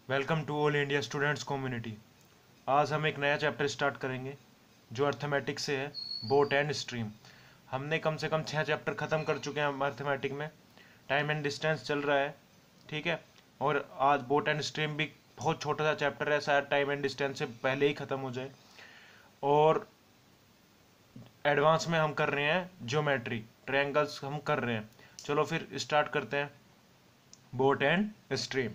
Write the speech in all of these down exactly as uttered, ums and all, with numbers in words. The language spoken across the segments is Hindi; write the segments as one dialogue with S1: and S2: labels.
S1: Welcome to all India students community. आज हम एक नया चैप्टर स्टार्ट करेंगे जो अर्थमेटिक से है, बोट एंड स्ट्रीम। हमने कम से कम छः चैप्टर ख़त्म कर चुके हैं अर्थमेटिक में। टाइम एंड डिस्टेंस चल रहा है, ठीक है। और आज बोट एंड स्ट्रीम भी बहुत छोटा सा चैप्टर है, शायद टाइम एंड डिस्टेंस से पहले ही ख़त्म हो जाए। और एडवांस में हम कर रहे हैं ज्योमेट्री, ट्रायंगल्स हम कर रहे हैं। चलो फिर स्टार्ट करते हैं boat and stream.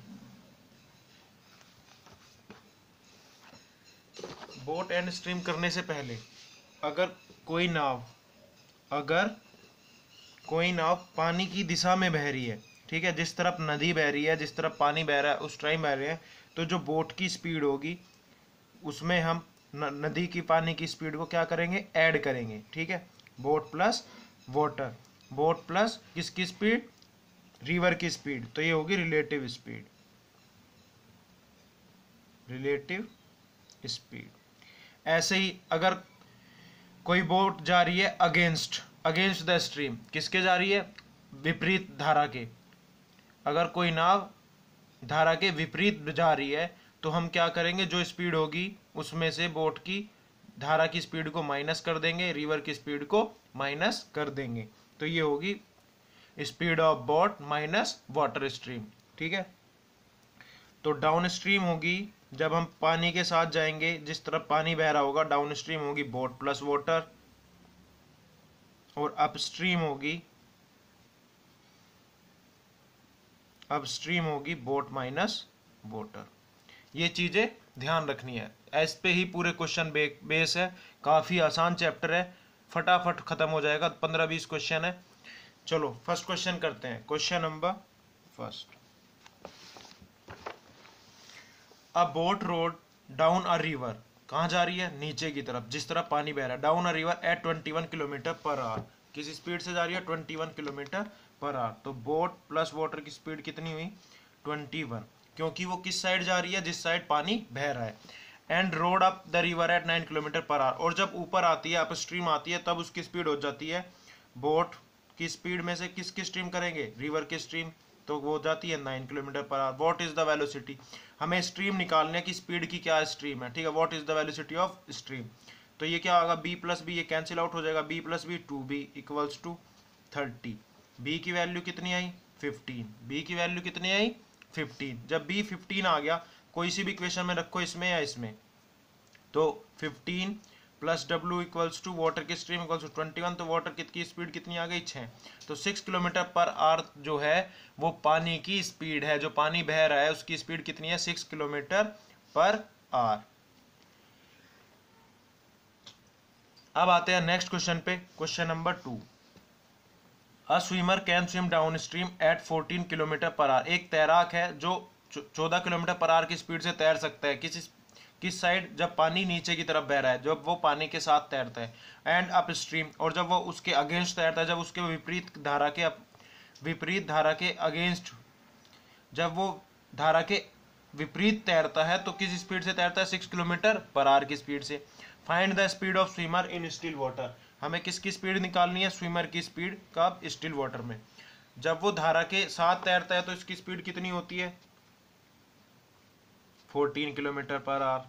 S1: Boat and stream करने से पहले अगर कोई नाव अगर कोई नाव पानी की दिशा में बह रही है, ठीक है, जिस तरफ नदी बह रही है, जिस तरफ पानी बह रहा है उस टाइम बह रहे हैं, तो जो बोट की स्पीड होगी उसमें हम न, नदी की पानी की स्पीड को क्या करेंगे, ऐड करेंगे, ठीक है। Boat plus water, boat plus किसकी स्पीड, रिवर की स्पीड, तो ये होगी रिलेटिव स्पीड, रिलेटिव स्पीड। ऐसे ही अगर कोई बोट जा रही है अगेंस्ट अगेंस्ट द स्ट्रीम, किसके जा रही है, विपरीत धारा के। अगर कोई नाव धारा के विपरीत जा रही है तो हम क्या करेंगे, जो स्पीड होगी उसमें से बोट की धारा की स्पीड को माइनस कर देंगे, रिवर की स्पीड को माइनस कर देंगे, तो ये होगी speed of boat minus water stream, ठीक है। तो डाउन स्ट्रीम होगी जब हम पानी के साथ जाएंगे, जिस तरफ पानी बह रहा होगा डाउन स्ट्रीम होगी बोट प्लस वाटर, और अपस्ट्रीम होगी अपस्ट्रीम होगी बोट माइनस वाटर। ये चीजें ध्यान रखनी है, इस पे ही पूरे क्वेश्चन बे, बेस है। काफी आसान चैप्टर है, फटाफट खत्म हो जाएगा, पंद्रह बीस क्वेश्चन है। चलो फर्स्ट क्वेश्चन करते हैं, question number first. A boat rowed down a river, कहाँ जा रही है, नीचे की तरफ, जिस तरफ पानी बह रहा है। Down a river at twenty one kilometre per hour, किस स्पीड से जा रही है, twenty one kilometre per hour. तो बोट प्लस वाटर की स्पीड कितनी हुई, ट्वेंटी वन, क्योंकि वो किस साइड जा रही है, जिस साइड पानी बह रहा है। And rowed up the river at nine kilometre per hour, और जब ऊपर आती है, अप स्ट्रीम आती है, तब उसकी स्पीड हो जाती है, बोट की स्पीड में से किसकी स्ट्रीम करेंगे, रिवर की स्ट्रीम, तो वो जाती है nine kilometre per hour. What is the velocity, हमें स्ट्रीम निकालने की, स्पीड की क्या स्ट्रीम है, ठीक है। What is the velocity of stream, तो ये क्या होगा, बी प्लस बी, ये कैंसिल आउट हो जाएगा, B plus B two B equals to thirty. B की वैल्यू कितनी आई, फिफ्टीन, बी की वैल्यू कितनी आई, फिफ्टीन। जब बी फिफ्टीन आ गया, कोई सी भी इक्वेशन में रखो, इसमें या इसमें, तो fifteen plus W equals to water की stream equals to twenty one, तो वाटर की स्पीड कितनी आ गई, छः। तो सिक्स किलोमीटर पर आवर जो है वो पानी की स्पीड है, जो पानी बह रहा है उसकी स्पीड कितनी है, सिक्स किलोमीटर पर आवर। अब आते हैं नेक्स्ट क्वेश्चन पे, question number two. A swimmer can swim downstream at fourteen kilometre per hour, एक तैराक है जो चौदह किलोमीटर पर आवर की स्पीड से तैर सकता है, किस किस साइड, जब पानी नीचे की तरफ बह रहा है, जब वो पानी के साथ तैरता है। एंड अप स्ट्रीम, और जब वो उसके अगेंस्ट तैरता है, जब उसके विपरीत धारा के विपरीत धारा के अगेंस्ट, जब वो धारा के विपरीत तैरता है तो किस स्पीड से तैरता है, सिक्स किलोमीटर पर आवर की स्पीड से। Find the speed of swimmer in still water, हमें किसकी स्पीड निकालनी है, स्विमर की स्पीड का स्टिल वाटर में। जब वो धारा के साथ तैरता है तो इसकी स्पीड कितनी होती है, फोर्टीन किलोमीटर पर आवर।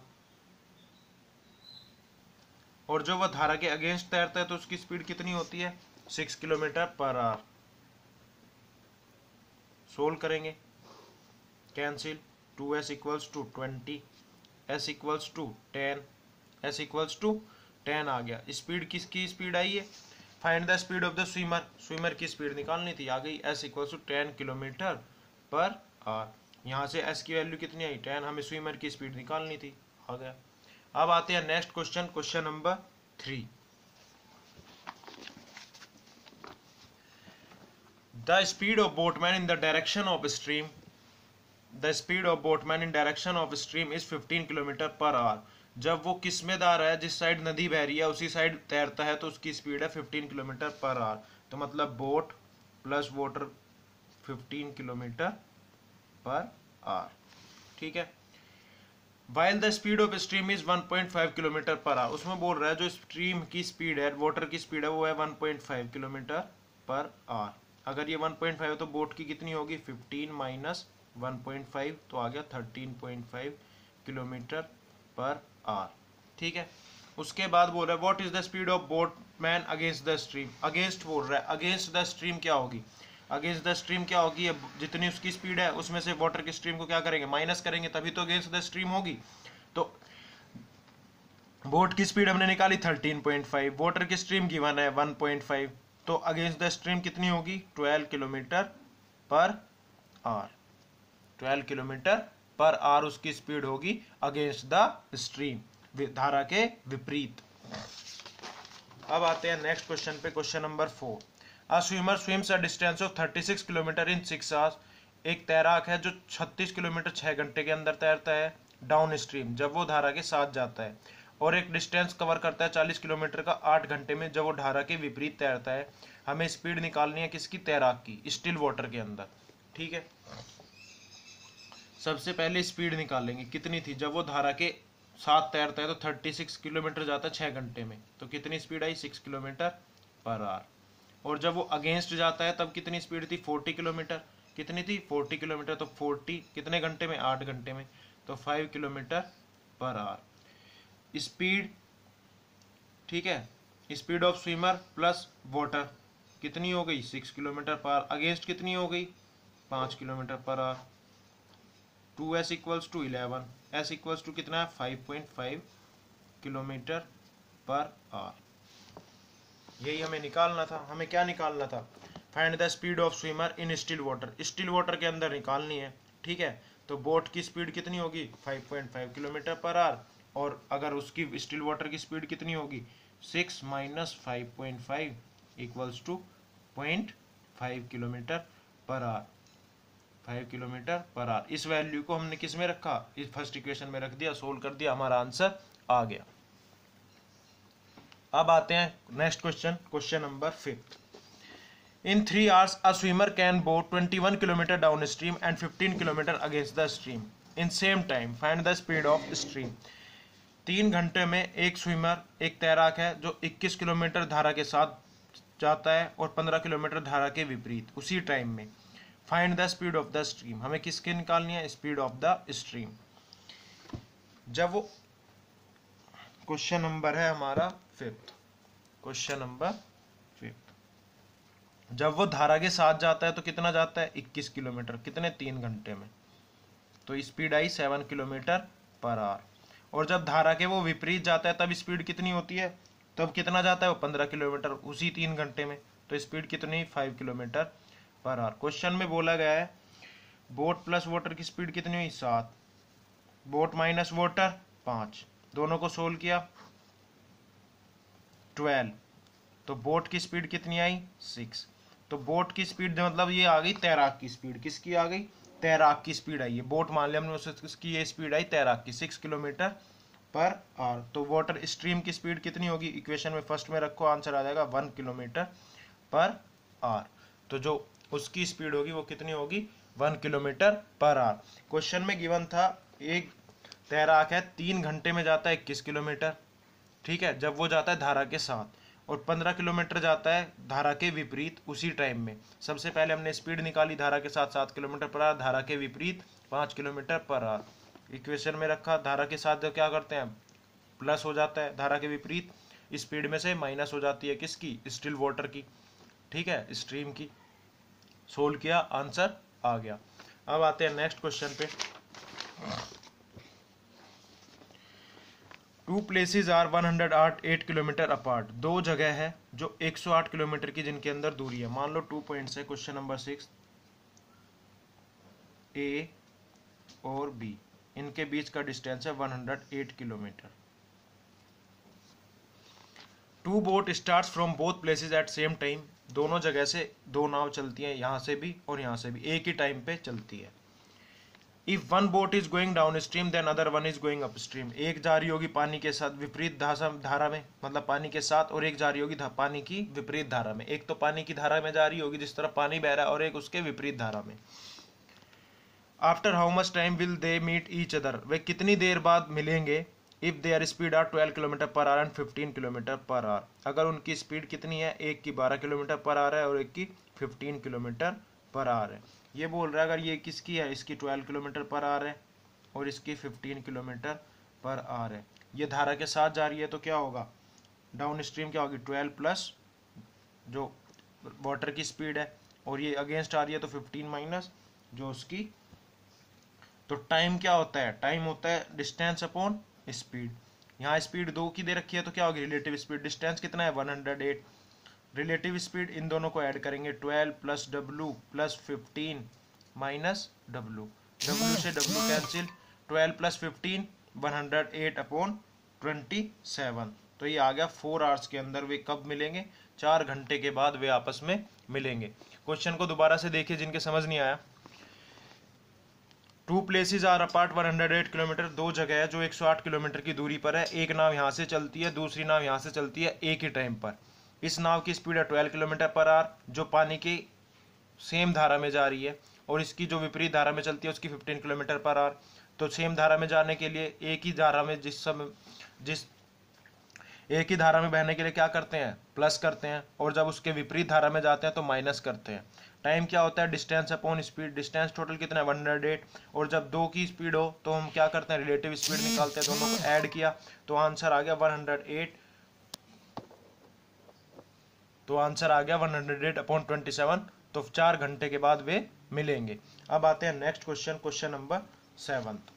S1: और जो वह धारा के अगेंस्ट तैरता है तो उसकी स्पीड कितनी होती है, six kilometre per hour. Solve करेंगे, cancel, two S equals to twenty, S equals to ten, S equals to ten आ गया। स्पीड किसकी स्पीड आई है, find the speed of the swimmer, swimmer की स्पीड निकालनी थी, आ गई, S equals to ten kilometre per hour. यहाँ से एस की वैल्यू कितनी आई, टेन, हमें स्विमर की स्पीड निकालनी थी, आ गया। अब आते हैं next question, question number three. The speed of boatman in the direction of stream the speed of boatman in direction of stream is fifteen kilometre per hour. जब वो किस में जा रहा है, जिस साइड नदी बह रही है उसी साइड तैरता है, तो उसकी स्पीड है फिफ्टीन किलोमीटर पर आवर। तो मतलब boat plus water fifteen kilometre per hour, ठीक है। While the speed of stream is one point five kilometre per hour, उसमें बोल रहा है जो स्ट्रीम की स्पीड है, वाटर की स्पीड है, वो है one point five kilometre per hour. अगर ये वन पॉइंट फाइव है तो बोट की कितनी होगी, fifteen minus one point five, तो आ गया thirteen point five kilometre per hour. ठीक है, उसके बाद बोल रहा है what is the speed of boatman against the stream. Against बोल रहा है, अगेंस्ट द स्ट्रीम क्या होगी, अगेंस्ट द स्ट्रीम क्या होगी, जितनी उसकी स्पीड है उसमें से वाटर की स्ट्रीम को क्या करेंगे, माइनस करेंगे, तभी तो अगेंस्ट द स्ट्रीम होगी। तो बोट की स्पीड हमने निकाली थर्टीन पॉइंट फाइव, वाटर की स्ट्रीम गिवन है वन पॉइंट फाइव, तो अगेंस्ट द स्ट्रीम कितनी होगी, twelve kilometre per hour. Twelve kilometre per hour उसकी स्पीड होगी अगेंस्ट द स्ट्रीम, धारा के विपरीत। अब आते हैं नेक्स्ट क्वेश्चन पे, question number four. A swimmer swims a distance of thirty six kilometre in six hours. एक तैराक है जो छत्तीस किलोमीटर छह घंटे के अंदर तैरता है डाउन स्ट्रीम, जब वो धारा के साथ जाता है, और एक डिस्टेंस कवर करता है चालीस किलोमीटर का आठ घंटे में, जब वो धारा के विपरीत तैरता है। हमें स्पीड निकालनी है किसकी, तैराक की, स्टिल वाटर के अंदर। ठीक है, सबसे पहले स्पीड निकालेंगे कितनी थी, जब वो धारा के साथ तैरता है तो थर्टी सिक्स किलोमीटर जाता है छः घंटे में, तो कितनी स्पीड आई, सिक्स किलोमीटर पर आवर। और जब वो अगेंस्ट जाता है तब कितनी स्पीड थी, फोर्टी किलोमीटर, कितनी थी, फोर्टी किलोमीटर, तो फोर्टी कितने घंटे में, आठ घंटे में, तो five kilometre per hour speed. ठीक है, speed of swimmer plus water कितनी हो गई, six kilometre per hour, against कितनी हो गई, पाँच kilometre per hour. Two S equals to eleven, S equals to कितना है, five point five kilometre per hour. यही हमें निकालना था। हमें क्या निकालना था, find the speed of swimmer in still water, still water के अंदर निकालनी है। ठीक है, तो बोट की स्पीड कितनी होगी, five point five kilometre per hour, और अगर उसकी स्टिल वाटर की स्पीड कितनी होगी, six minus five point five equals to point five kilometre per hour, five kilometre per hour. इस वैल्यू को हमने किस में रखा, इस फर्स्ट इक्वेशन में रख दिया, सोल्व कर दिया, हमारा आंसर आ गया। अब आते हैं next question, question number fifth. In three hours a swimmer can boat twenty one kilometre downstream and fifteen kilometre against the stream in same time, find the speed of stream. तीन घंटे में एक स्विमर, एक तैराक है जो इक्कीस किलोमीटर धारा के साथ जाता है और पंद्रह किलोमीटर धारा के विपरीत उसी टाइम में। Find the speed of the stream, हमें किसकी निकालनी है, स्पीड ऑफ द स्ट्रीम। जब वो क्वेश्चन नंबर है हमारा फिफ्थ, क्वेश्चन नंबर फिफ्थ, जब वो धारा के साथ जाता है तो कितना जाता है, इक्कीस किलोमीटर, कितने, तीन घंटे में, तो स्पीड आई सेवन किलोमीटर पर आवर। और जब धारा के वो विपरीत जाता है तब स्पीड कितनी होती है, तब कितना जाता है वो, पंद्रह किलोमीटर उसी तीन घंटे में, तो स्पीड कितनी, five kilometre per hour. Question में बोला गया है बोट प्लस वाटर की स्पीड कितनी हुई, सात, बोट माइनस वाटर पाँच, दोनों को सोल्व किया ट्वेल्व, तो बोट की स्पीड कितनी आई, सिक्स। तो बोट की स्पीड मतलब ये आ गई तैराक की स्पीड, किसकी आ गई, तैराक की स्पीड आई है, बोट मान लिया हमने उसकी, ये स्पीड आई तैराक की, सिक्स किलोमीटर पर आवर। तो वाटर स्ट्रीम की स्पीड कितनी होगी, इक्वेशन में फर्स्ट में रखो, आंसर आ जाएगा वन किलोमीटर पर आवर। तो जो उसकी स्पीड होगी वो कितनी होगी, one kilometre per hour. Question में गिवन था एक तैराक है तीन घंटे में जाता है इक्कीस किलोमीटर, ठीक है, जब वो जाता है धारा के साथ, और पंद्रह किलोमीटर जाता है धारा के विपरीत उसी टाइम में। सबसे पहले हमने स्पीड निकाली धारा के साथ सात किलोमीटर पर आवर, धारा के विपरीत पाँच किलोमीटर पर आवर। इक्वेशन में रखा, धारा के साथ क्या करते हैं, प्लस हो जाता है, धारा के विपरीत स्पीड में से माइनस हो जाती है किसकी, स्टिल वाटर की, ठीक है, स्ट्रीम की। सोल्व किया, आंसर आ गया। अब आते हैं नेक्स्ट क्वेश्चन पे। Two places are one hundred eight kilometre apart, दो जगह है जो एक सौ आठ किलोमीटर की जिनके अंदर दूरी है। मान लो टू पॉइंट्स है, क्वेश्चन नंबर सिक्स, ए और बी, इनके बीच का डिस्टेंस है one hundred eight kilometre. Two boat starts from both places at same time, दोनों जगह से दो नाव चलती हैं, यहाँ से भी और यहाँ से भी एक ही टाइम पे चलती है। If one boat is going downstream then other one is going upstream, एक जा रही होगी पानी के साथ विपरीत धारा में, मतलब पानी के साथ, और एक जा रही होगी पानी की विपरीत धारा में। एक तो पानी की धारा में जा रही होगी जिस तरह पानी बह रहा है, और एक उसके विपरीत धारा में। After how much time will they meet each other, वे कितनी देर बाद मिलेंगे। If their speed are twelve kilometre per hour and fifteen kilometre per hour, अगर उनकी स्पीड कितनी है, एक की बारह किलोमीटर पर आवर है और एक की फिफ्टीन किलोमीटर पर आवर है। ये बोल रहा है अगर ये किसकी है, इसकी ट्वेल्व किलोमीटर पर आवर है और इसकी फिफ्टीन किलोमीटर पर आवर है, ये धारा के साथ जा रही है, तो क्या होगा, डाउन स्ट्रीम क्या होगी, ट्वेल्व प्लस जो वाटर की स्पीड है, और ये अगेंस्ट आ रही है तो फिफ्टीन माइनस जो उसकी, तो टाइम क्या होता है, टाइम होता है डिस्टेंस अपॉन स्पीड। यहाँ स्पीड दो की दे रखी है तो क्या होगी रिलेटिव स्पीड, डिस्टेंस कितना है one hundred eight, relative speed इन दोनों को ऐड करेंगे twelve plus W plus fifteen minus W, W से W cancel, twelve plus fifteen one hundred eight upon twenty seven, तो ये आ गया फोर आवर्स के अंदर वे कब मिलेंगे, चार घंटे के बाद वे आपस में मिलेंगे। क्वेश्चन को दोबारा से देखिए जिनके समझ नहीं आया। Two places are apart one hundred eight kilometre, दो जगह है जो एक सौ आठ किलोमीटर की दूरी पर है, एक नाव यहाँ से चलती है दूसरी नाव यहाँ से चलती है एक ही टाइम पर, इस नाव की स्पीड है ट्वेल्व किलोमीटर पर आवर जो पानी की सेम धारा में जा रही है, और इसकी जो विपरीत धारा में चलती है उसकी फिफ्टीन किलोमीटर पर आवर। तो सेम धारा में जाने के लिए एक ही धारा में जिस समय जिस एक ही धारा में बहने के लिए क्या करते हैं, प्लस करते हैं, और जब उसके विपरीत धारा में जाते हैं तो माइनस करते हैं। टाइम क्या होता है distance upon speed, distance total कितना है वन हंड्रेड एट, और जब दो की स्पीड हो तो हम क्या करते हैं रिलेटिव स्पीड निकालते हैं, दोनों को ऐड किया तो आंसर आ गया वन हंड्रेड एट, तो आंसर आ गया one hundred eight upon twenty seven, तो चार घंटे के बाद वे मिलेंगे। अब आते हैं next question, question number seventh.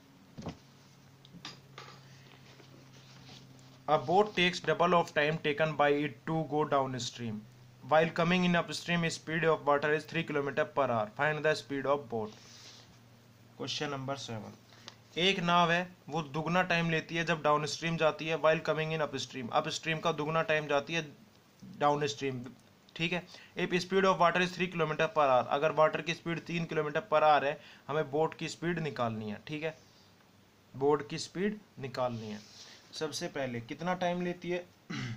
S1: A boat takes double of time taken by it to go downstream. While coming in upstream, speed of water is three kilometer per hour. Find the speed of boat. Question number seven. एक नाव है वो दुगना टाइम लेती है जब डाउनस्ट्रीम जाती है, while coming in upstream. Upstream का दुगना टाइम जाती है डाउनस्ट्रीम, ठीक है। If speed of water is three kilometre per hour, अगर वाटर की स्पीड तीन किलोमीटर पर आवर है, हमें बोट की स्पीड निकालनी है, ठीक है, बोट की स्पीड निकालनी है। सबसे पहले कितना टाइम लेती है,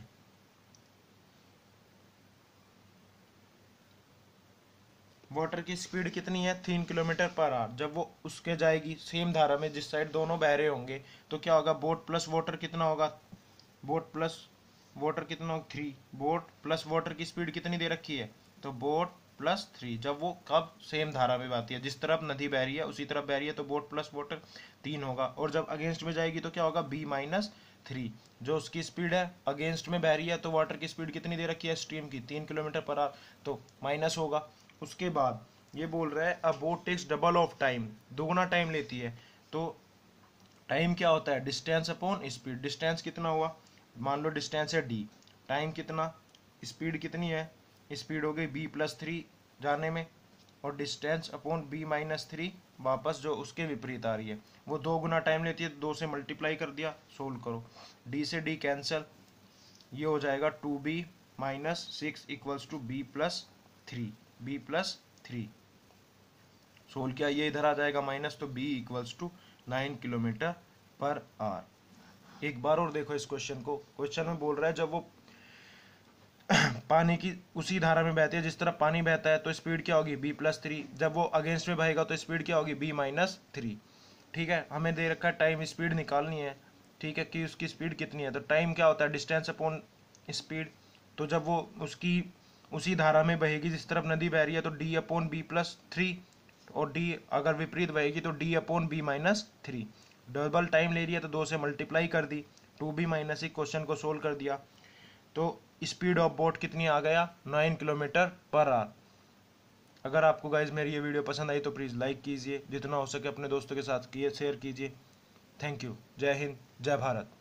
S1: वाटर की स्पीड कितनी है तीन किलोमीटर पर आवर, जब वो उसके जाएगी सेम धारा में जिस साइड दोनों बह रहे होंगे तो क्या होगा, बोट प्लस वाटर कितना होगा, बोट प्लस वाटर कितना होगा थ्री, बोट प्लस वाटर की स्पीड कितनी दे रखी है, तो बोट प्लस थ्री, जब वो कब सेम धारा में बहती है, जिस तरफ नदी बह रही है उसी तरफ बह रही है तो बोट प्लस वाटर तीन होगा, और जब अगेंस्ट में जाएगी तो क्या होगा बी माइनस थ्री, जो उसकी स्पीड है अगेंस्ट में बह रही है तो वाटर की स्पीड कितनी दे रखी है स्ट्रीम की तीन किलोमीटर पर आवर, तो माइनस होगा। उसके बाद ये बोल रहा है a boat takes double of time, दोगुना टाइम लेती है, तो टाइम क्या होता है डिस्टेंस अपॉन स्पीड, डिस्टेंस कितना हुआ, मान लो डिस्टेंस है डी, टाइम कितना, स्पीड कितनी है, स्पीड हो गई बी प्लस थ्री जाने में, और distance upon B minus three वापस जो उसके विपरीत आ रही है, वो दो गुना टाइम लेती है, दो से मल्टीप्लाई कर दिया, सोल्व करो, डी से डी कैंसिल, ये हो जाएगा two B minus six equals two B plus three, B plus three, solve किया ये इधर आ जाएगा माइनस, तो B equals to nine kilometre per hour. एक बार और देखो इस क्वेश्चन को, क्वेश्चन में बोल रहा है जब वो पानी की उसी धारा में बहती है जिस तरह पानी बहता है तो स्पीड क्या होगी बी प्लस थ्री, जब वो अगेंस्ट में बहेगा तो स्पीड क्या होगी बी माइनस थ्री, ठीक है। हमें दे रखा है टाइम स्पीड निकालनी है, ठीक है, कि उसकी स्पीड कितनी है, तो टाइम क्या होता है डिस्टेंस अपॉन स्पीड, तो जब वो उसकी उसी धारा में बहेगी जिस तरफ नदी बह रही है तो D upon B plus three, और डी अगर विपरीत बहेगी तो D upon B minus three, double time ले रही है तो दो से मल्टीप्लाई कर दी, टू बी माइनस एक क्वेश्चन को सोल्व कर दिया, तो स्पीड ऑफ बोट कितनी आ गया नाइन किलोमीटर पर आवर। अगर आपको गाइज मेरी ये वीडियो पसंद आई तो प्लीज़ लाइक कीजिए, जितना हो सके अपने दोस्तों के साथ किए शेयर कीजिए। थैंक यू, जय हिंद, जय भारत।